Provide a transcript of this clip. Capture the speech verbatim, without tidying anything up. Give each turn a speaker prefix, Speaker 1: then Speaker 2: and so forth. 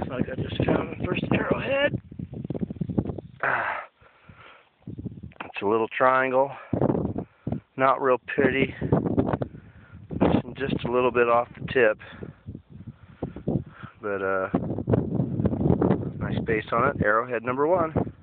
Speaker 1: like I just found the first arrowhead. Ah, it's a little triangle, not real pretty, just a little bit off the tip, but uh, nice base on it. Arrowhead number one.